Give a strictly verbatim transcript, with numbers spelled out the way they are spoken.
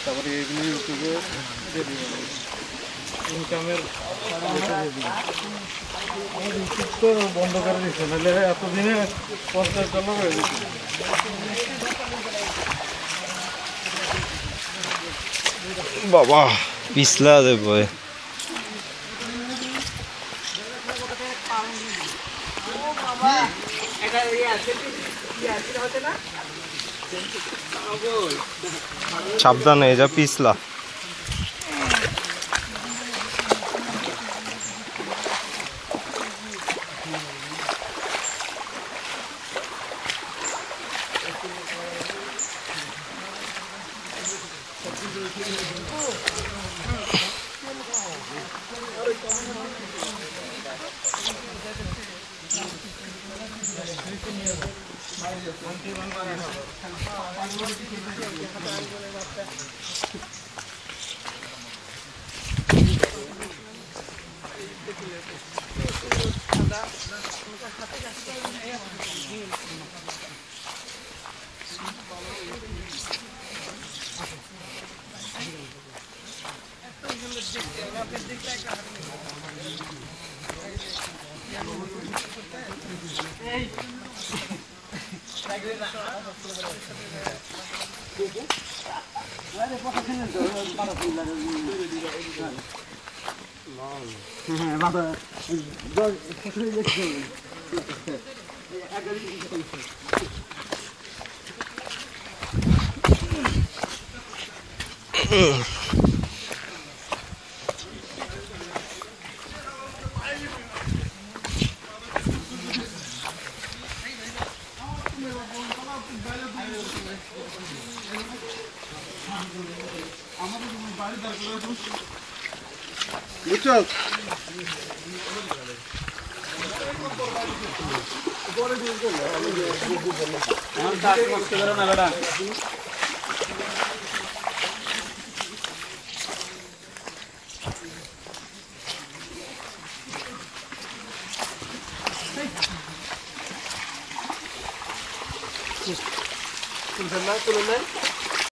তারপরে এগুলো ইউটিউবে ইনকামের ইউটিউব তো বন্ধ করে দিচ্ছে, নাহলে এতদিনে পঞ্চাশ ডলার হয়ে যেত। বাবা পিছলা দেব সাবধানে যা পিছলা। বুঝছো คุณทำไมคุณทำไม